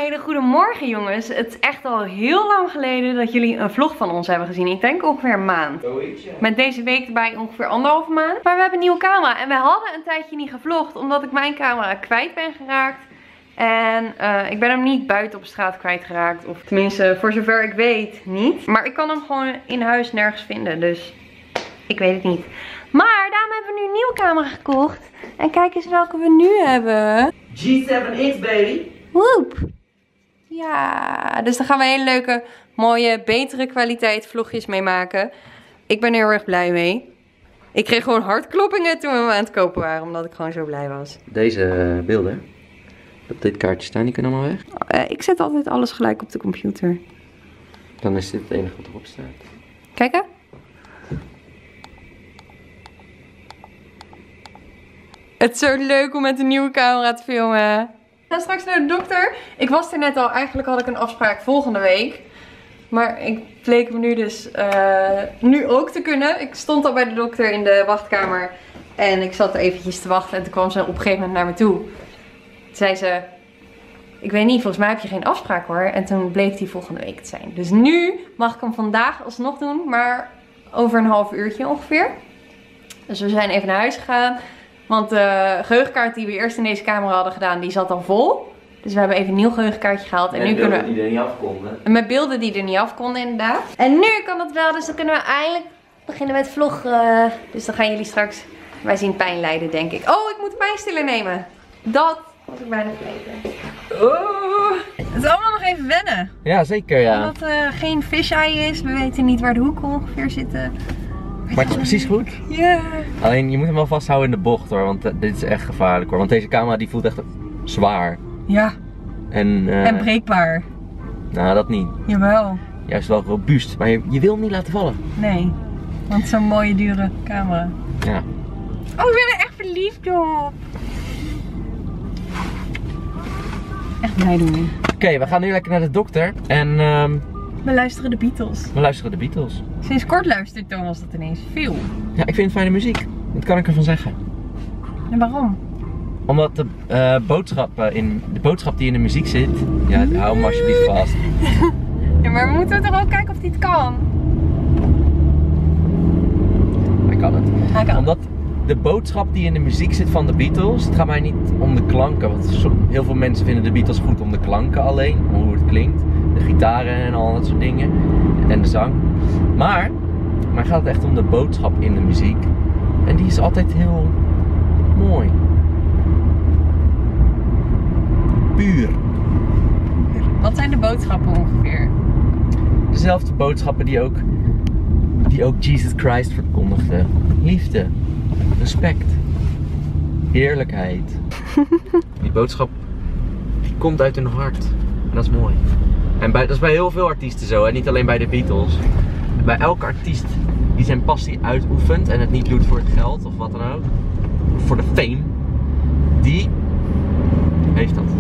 hele goede morgen jongens. Het is echt al heel lang geleden dat jullie een vlog van ons hebben gezien. Ik denk ongeveer een maand. Met deze week erbij ongeveer 1,5 maand. Maar we hebben een nieuwe camera. En wij hadden een tijdje niet gevlogd omdat ik mijn camera kwijt ben geraakt. En ik ben hem niet buiten op straat kwijtgeraakt. Of tenminste, voor zover ik weet, niet. Maar ik kan hem gewoon in huis nergens vinden. Dus ik weet het niet. Maar daarom hebben we nu een nieuwe camera gekocht. En kijk eens welke we nu hebben. G7X baby. Woep. Ja, dus daar gaan we hele leuke, mooie, betere kwaliteit vlogjes mee maken. Ik ben er heel erg blij mee. Ik kreeg gewoon hartkloppingen toen we hem aan het kopen waren. Omdat ik gewoon zo blij was. Deze beelden op dit kaartje staan, die kunnen allemaal weg. Ik zet altijd alles gelijk op de computer. Dan is dit het enige wat erop staat. Kijken. Het is zo leuk om met een nieuwe camera te filmen. Ik ga straks naar de dokter. Ik was er net al. Eigenlijk had ik een afspraak volgende week. Maar ik bleek me nu dus nu ook te kunnen. Ik stond al bij de dokter in de wachtkamer. En ik zat er eventjes te wachten. En toen kwam ze op een gegeven moment naar me toe. Toen zei ze... Ik weet niet, volgens mij heb je geen afspraak hoor. En toen bleek die volgende week te zijn. Dus nu mag ik hem vandaag alsnog doen. Maar over een half uurtje ongeveer. Dus we zijn even naar huis gegaan. Want de geheugenkaart die we eerst in deze camera hadden gedaan, die zat al vol. Dus we hebben even een nieuw geheugenkaartje gehaald. En nu kunnen we... die er niet af konden. Met beelden die er niet af konden inderdaad. En nu kan het wel, dus dan kunnen we eindelijk beginnen met vloggen. Dus dan gaan jullie straks... Wij zien pijn lijden denk ik. Oh, ik moet een pijnstiller nemen. Dat was ik bijna vergeten. Oh. Het is allemaal nog even wennen. Ja, zeker ja. Omdat er geen fisheye is. We weten niet waar de hoeken ongeveer zitten. Maar het is precies goed. Ja. Yeah. Alleen je moet hem wel vasthouden in de bocht hoor, want dit is echt gevaarlijk hoor. Want deze camera die voelt echt zwaar. Ja. En breekbaar. Nou, dat niet. Jawel. Juist wel robuust, maar je wil hem niet laten vallen. Nee, want zo'n mooie dure camera. Ja. Oh, ik ben er echt verliefd op. Echt blij doen. Oké, we gaan nu lekker naar de dokter en we luisteren de Beatles. we luisteren de Beatles. Sinds kort luistert Thomas dat ineens veel. Ja, ik vind het fijne muziek. Dat kan ik ervan zeggen. En waarom? Omdat de boodschap die in de muziek zit, ja, hou hem alsjeblieft vast. Ja, maar we moeten toch ook kijken of hij het kan. Hij kan het. Hij kan. Omdat de boodschap die in de muziek zit van de Beatles, het gaat mij niet om de klanken. Want heel veel mensen vinden de Beatles goed om de klanken alleen, om hoe het klinkt. De gitaren en al dat soort dingen. En de zang. Maar gaat het echt om de boodschap in de muziek. En die is altijd heel mooi. Puur. Wat zijn de boodschappen ongeveer? Dezelfde boodschappen die ook Jesus Christ verkondigde. Liefde, respect, eerlijkheid. Die boodschap die komt uit hun hart. En dat is mooi. En dat is bij heel veel artiesten zo. En niet alleen bij de Beatles. Bij elke artiest die zijn passie uitoefent en het niet doet voor het geld of wat dan ook. Of voor de fame. Die heeft dat.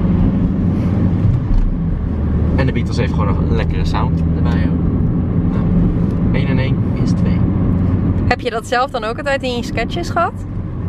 En de Beatles heeft gewoon nog een lekkere sound erbij ook. Nou, 1 en 1 is 2. Heb je dat zelf dan ook altijd in je sketches gehad?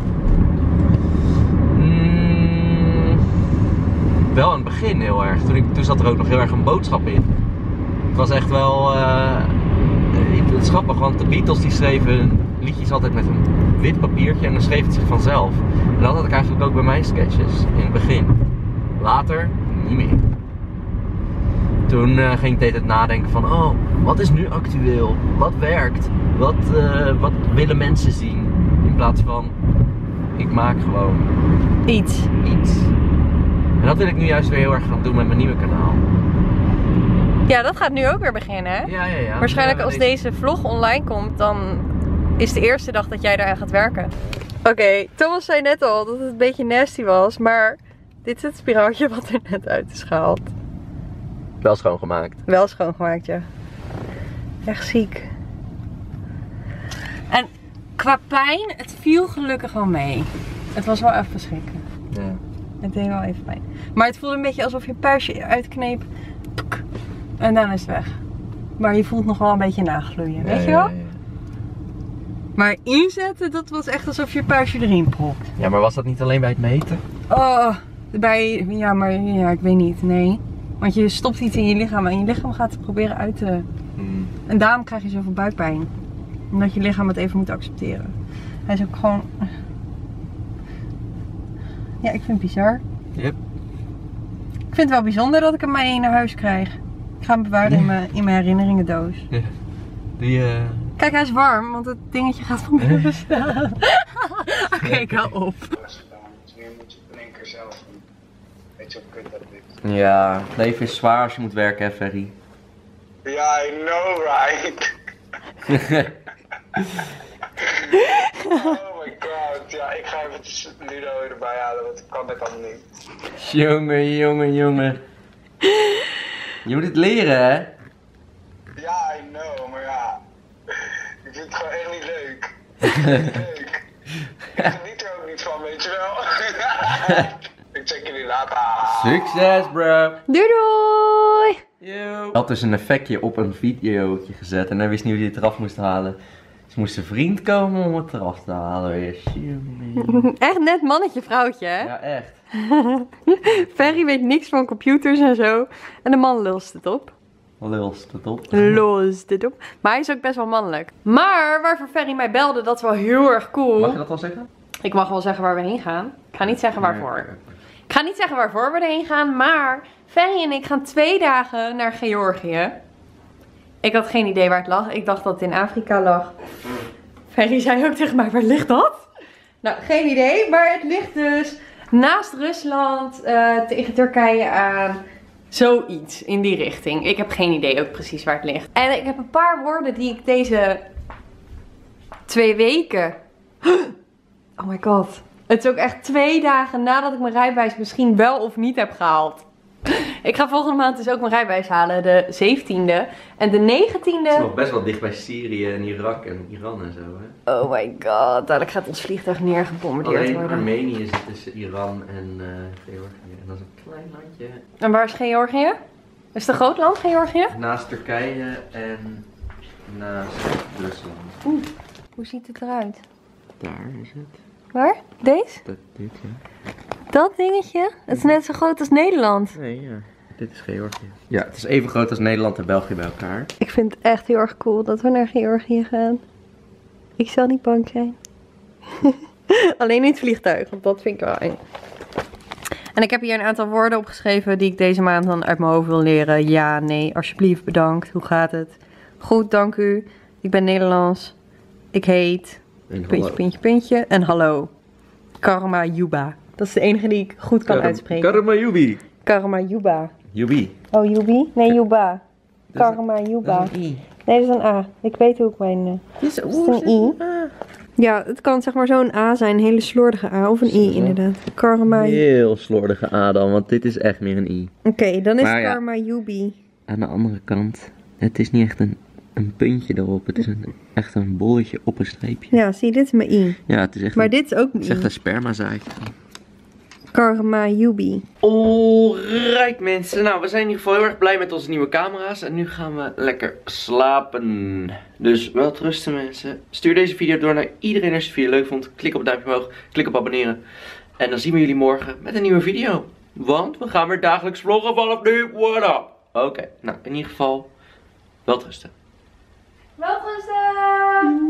Wel in het begin heel erg. Toen zat er ook nog heel erg een boodschap in. Het was echt wel... het is grappig, want de Beatles die schreven liedjes altijd met een wit papiertje en dan schreef het zich vanzelf. En dat had ik eigenlijk ook bij mijn sketches in het begin. Later niet meer. Toen ging ik de hele tijd nadenken van, oh, wat is nu actueel? Wat werkt? Wat willen mensen zien? In plaats van, ik maak gewoon Iets. En dat wil ik nu juist weer heel erg gaan doen met mijn nieuwe kanaal. Ja, dat gaat nu ook weer beginnen, hè? Ja. Waarschijnlijk als deze vlog online komt, dan is de eerste dag dat jij eraan gaat werken. Oké, Thomas zei net al dat het een beetje nasty was, maar dit is het spiraaltje wat er net uit is gehaald. Wel schoongemaakt. Wel schoongemaakt, ja. Echt ziek. En qua pijn, het viel gelukkig wel mee. Het was wel even schrikken. Ja. Het deed wel even pijn. Maar het voelde een beetje alsof je een puistje uitkneep. En dan is het weg. Maar je voelt nog wel een beetje nagloeien, weet je wel? Ja. Maar inzetten, dat was echt alsof je een puistje erin propt. Ja, maar was dat niet alleen bij het meten? Oh, ja, ik weet niet, nee. Want je stopt iets in je lichaam en je lichaam gaat het proberen uit te... En daarom krijg je zoveel buikpijn. Omdat je lichaam het even moet accepteren. Hij is ook gewoon... Ja, ik vind het bizar. Yep. Ik vind het wel bijzonder dat ik hem mee naar huis krijg. Ik ga hem bewaren in mijn herinneringendoos. Ja. Die, Kijk, hij is warm, want het dingetje gaat van binnen staan. Oké, ik hou op. Dus nu moet je het in één keer zelf doen. Weet je hoe kut dat is? ja, het leven is zwaar als je moet werken, hè, Ferry. Ja, I know, right? Oh my god, ja, ik ga even Ludo erbij halen, want ik kan dit allemaal niet. Jongen. Je moet het leren, hè? Ja, I know, maar ja, ik vind het gewoon echt niet leuk. Leuk. Ik geniet er ook niet van, weet je wel. Ik check jullie later. Succes, bro! Doei doei! Yo. Had dus een effectje op een videootje gezet en hij wist niet hoe hij het eraf moest halen. Dus moest zijn vriend komen om het eraf te halen weer. Echt net mannetje vrouwtje, hè? Ja, echt. Ferry weet niks van computers en zo. En de man lulst het op. Lulst het op. Lulst het op. Maar hij is ook best wel mannelijk. Maar waarvoor Ferry mij belde, dat is wel heel erg cool. Mag je dat wel zeggen? Ik mag wel zeggen waar we heen gaan. Ik ga niet zeggen waarvoor. Ik ga niet zeggen waarvoor we erheen gaan, maar Ferry en ik gaan 2 dagen naar Georgië. Ik had geen idee waar het lag. Ik dacht dat het in Afrika lag. Ferry zei ook tegen mij, waar ligt dat? Nou, geen idee. Maar het ligt dus naast Rusland, tegen Turkije aan. Zoiets in die richting. Ik heb geen idee ook precies waar het ligt. En ik heb een paar woorden die ik deze 2 weken... Oh my god. Het is ook echt 2 dagen nadat ik mijn rijbewijs misschien wel of niet heb gehaald. Ik ga volgende maand dus ook mijn rijbewijs halen, de 17e. En de 19e... Het is nog best wel dicht bij Syrië en Irak en Iran en zo, hè? Oh my god, dadelijk gaat ons vliegtuig neergebombardeerd Alleen worden. Armenië zit tussen Iran en Georgië. En dat is een klein landje. En waar is Georgië? Is het een groot land, Georgië? Naast Turkije en naast Rusland. Hoe ziet het eruit? Daar is het. Waar? Deze? Dit, ja. Dat dingetje? Het is net zo groot als Nederland. Nee, ja. Dit is Georgië. Ja, het is even groot als Nederland en België bij elkaar. Ik vind het echt heel erg cool dat we naar Georgië gaan. Ik zal niet bang zijn. Alleen in het vliegtuig, want dat vind ik wel eng. En ik heb hier een aantal woorden opgeschreven die ik deze maand dan uit mijn hoofd wil leren. Ja, nee, alsjeblieft, bedankt. Hoe gaat het? Goed, dank u. Ik ben Nederlands. Ik heet... Puntje. En hallo. Karma Yuba. Dat is de enige die ik goed kan uitspreken. Karma Yubi. Karma Yuba. Yubi. Oh, Yubi? Nee, Yuba. Karma Yuba. Dat is een I. Nee, dat is een A. Ik weet hoe ik mijn... Het is een I. Ja, het kan zeg maar zo'n A zijn. Een hele slordige A. Of een I inderdaad. Karma... Heel slordige A dan, want dit is echt meer een I. Oké, dan is Maar ja, Karma Yubi. aan de andere kant, het is niet echt een puntje erop. Het is echt een bolletje op een streepje. Ja, zie, dit is mijn I. Ja, het is echt Maar dit is ook het is echt I. een spermazaadje. Karma Yubi. Alright mensen, nou we zijn in ieder geval heel erg blij met onze nieuwe camera's. En nu gaan we lekker slapen. Dus wel rusten mensen. Stuur deze video door naar iedereen als je de video leuk vond. Klik op het duimpje omhoog, klik op abonneren. En dan zien we jullie morgen met een nieuwe video. Want we gaan weer dagelijks vloggen vanaf nu. What up? Oké, nou in ieder geval wel rusten. Wel rusten!